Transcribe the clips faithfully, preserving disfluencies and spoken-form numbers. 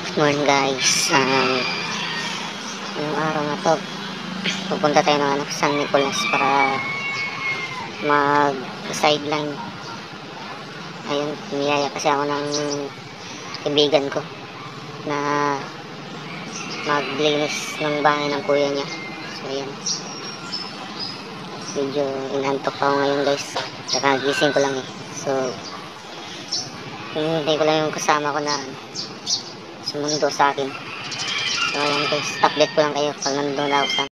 Morning guys, um, ngayong araw na to pupunta tayo ng ano, San Nicolas para mag sideline. Ayun, niyaya kasi ako ng kaibigan ko na maglinis ng bahay ng kuya niya. So ayan, medyo inantok ako ngayon guys, tsaka gising ko lang eh. So hindi ko lang yung kasama ko na sumundo sa akin. So ayan guys, update ko lang kayo pag nandun na ako sa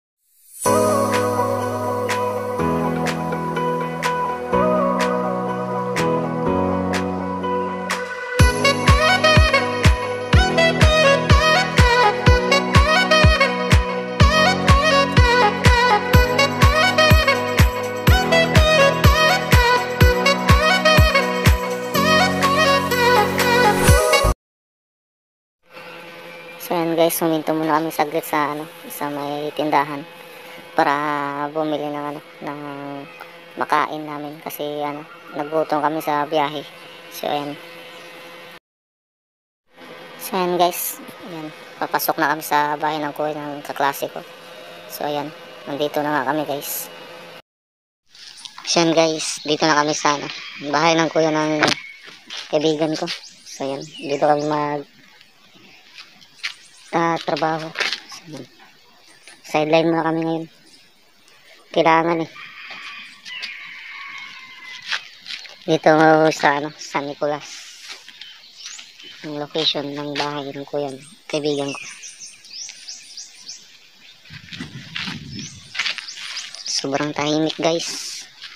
So ayan guys, huminto muna kami saglit sa ano, sa may tindahan para bumili ng ano, ng makain namin kasi ano, nagutom kami sa biyahe. So ayan. So ayan guys, ayan, papasok na kami sa bahay ng kuya ng kaklase ko. So ayan, nandito na nga kami guys. So ayan guys, dito na kami sa ano, bahay ng kuya ng kaibigan ko. So ayan, dito kami mag uh, trabaho. So, sideline muna kami ngayon. Kailangan eh. Dito sa ano, San Nicolas. Ang location ng bahay ng kuya, kaibigan ko. Sobrang tahimik guys.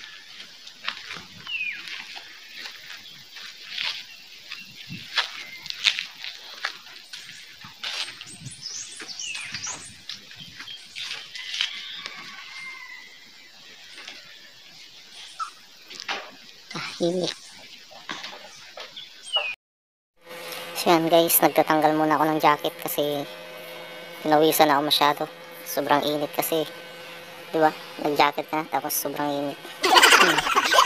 Tahimik. So yan guys, nagtatanggal muna ako ng jacket kasi pinawisan ako masyado. Sobrang init kasi, di ba? Nag-jacket na tapos sobrang init. Hmm.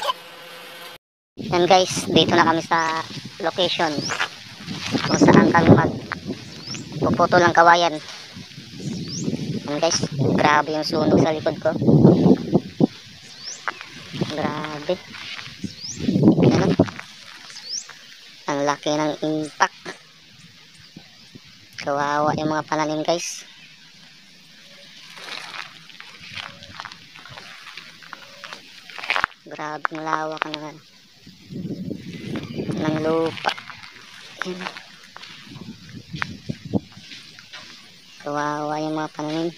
Yan guys, dito na kami sa location kung saan kami magpuputo ng kawayan. Yan guys, grabe yung sunog sa likod ko. Grabe. Ano? Ang laki ng impact. Kawawa yung mga pananim guys. Grabe yung lawak ng, ng lupa. Yan. Kawawa yung mga pananim.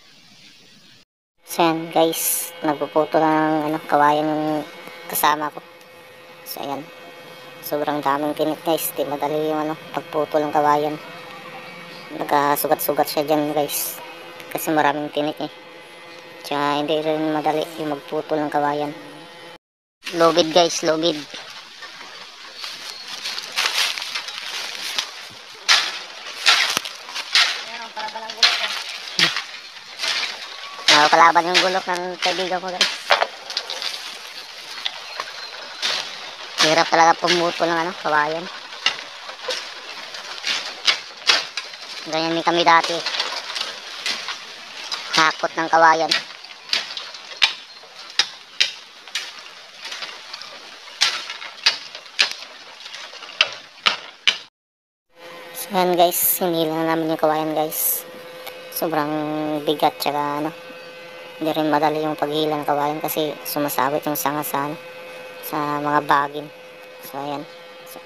So yan guys, nagpuputo ng ano, kawayan yung kasama ko. So ayan, sobrang daming tinik guys, di madali yung ano, pagputo ng kawayan. Nagkasugat-sugat siya dyan guys kasi maraming tinik eh, tsaka hindi rin madali yung magputo ng kawayan. Lubid guys, lubid. Nakakalaban yung gulok ng kaibigan ko guys. Hirap talaga pumuto ng ano, kawayan. Ganyan din kami dati. Hakot ng kawayan. So yan guys, hinila na namin yung kawayan guys. Sobrang bigat tsaka ano, hindi rin madali yung paghila ng kawayan kasi sumasabit yung sanga sa, ano, sa mga bagin. So ayan. So,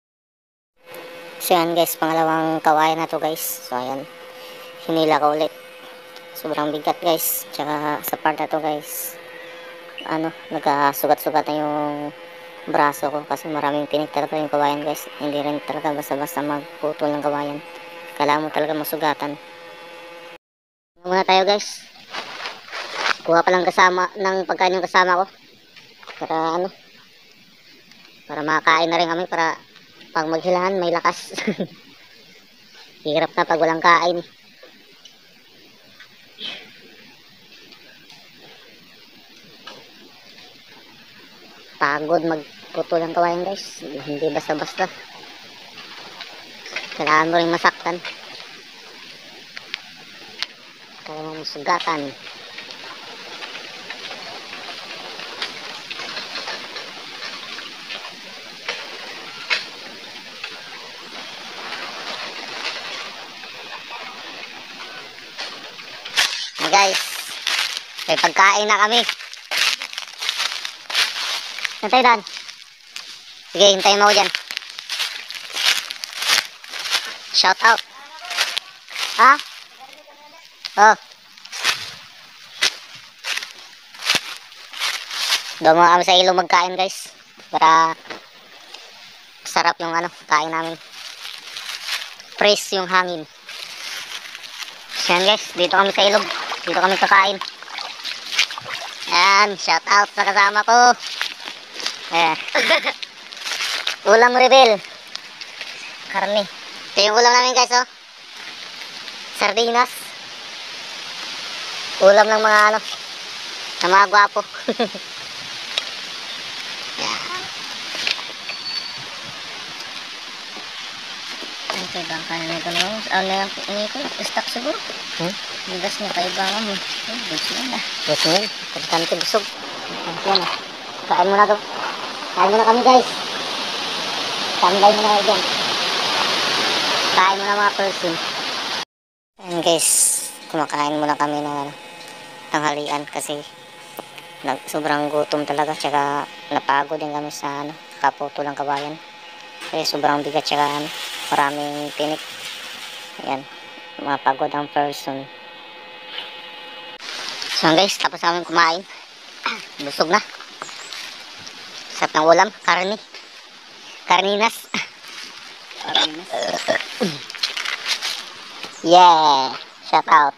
so yan guys, pangalawang kawayan na to guys. So ayan, hinila ko ulit. Sobrang bigat guys. Tsaka sa part na to guys, ano, nagkasugat-sugat na yung braso ko kasi maraming tinik talaga yung kawayan guys. Hindi rin talaga basta-basta magputol ng kawayan. Kailangan mo talaga masugatan. Muna tayo guys. Kuha pa lang kasama ng pagkain yung kasama ko. Para ano, para makakain na rin kami para pag maghilahan may lakas. Hirap na pag walang kain. Pagod magputol ng kawayan guys, hindi basta-basta. Kailangan mo rin masaktan. Kailangan mo sugatan. Hey guys, may pagkain na kami. Hintay Dan. Sige, hintayin mo ako dyan. Shout out. Ha? Oh. Doon mga kami sa ilong magkain guys. Para sarap yung ano, kain namin. Fresh yung hangin. Yan guys, dito kami sa ilog. Dito kami kakain. Yan, shout out sa kasama ko. Eh. Ulam rebel. Karne. Ito yung ulam namin guys, oh. Sardinas. Ulam ng mga ano, ng mga gwapo. Yan. Okay, bang kanan nito no? Ano yung ini ko? Stock siguro? Hmm? Bigas niya, kaibangan mo. Oh, busog na. Busog na. Importante busog. Yan. Kain muna to. Kain muna kami guys. Tambay muna kayo dyan. Kain muna mga person. Ayan guys. Kumakain muna kami ng ano, tanghalian kasi nag, sobrang gutom talaga. Tsaka napagod din kami sa ano, kaputo ng kabayan. Kasi sobrang bigat tsaka ano, maraming tinik. Ayan. Mapagod ang person. So guys, tapos namin kumain. Busog na. Sarap ng ulam, karne. Karninas. Karninas. Yeah. Shout out.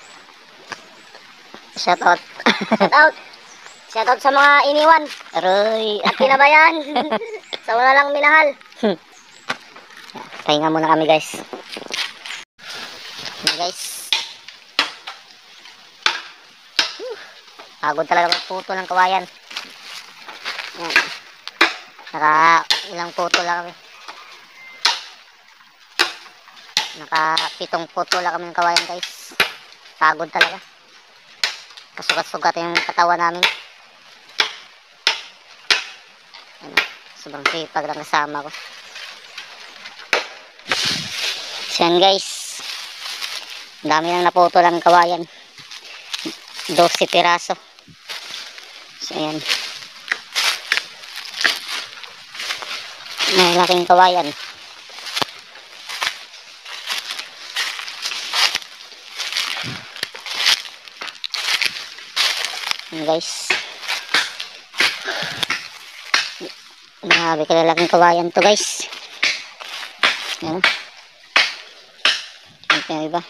Shout out. Shout out. Shout out sa mga iniwan. Aroy. At pinabayan. Sa wala lang minahal. Pahinga muna kami guys. Hey guys. Pagod talaga magputo ng kawayan. Yan. Naka ilang puto lang kami. Naka pitong puto lang kami ng kawayan guys. Pagod talaga. Kasugat-sugat yung katawan namin. Yan. Sobrang sipag lang kasama ko. So yan guys. Ang dami nang naputo lang ng kawayan. twelve piraso. So yan. May laking kawayan. Yan guys. Grabe ka laking kawayan to guys. Yan. Ito yung iba.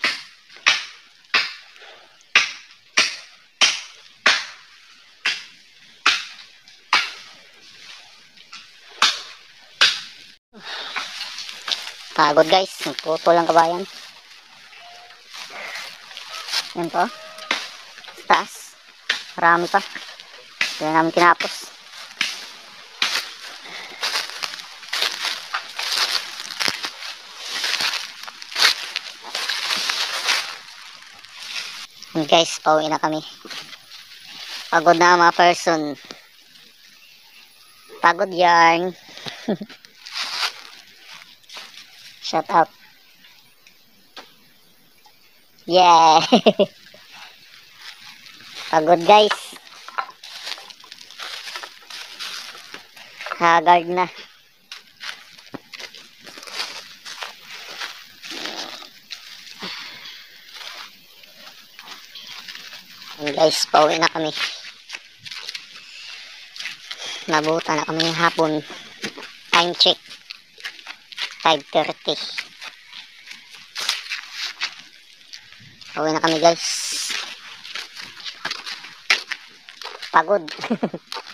Pagod guys, nagputo lang kabayan. Yan po. Taas. Marami pa. Hindi namin kinapos. Yan guys, pauwi na kami. Pagod na mga person. Pagod yarn. Shout out. Yeah. Pagod guys. Haggard na. And guys, pauwi na kami. Nabuta na kami ng hapon. Time check. five thirty. Pauwi na kami guys. Pagod.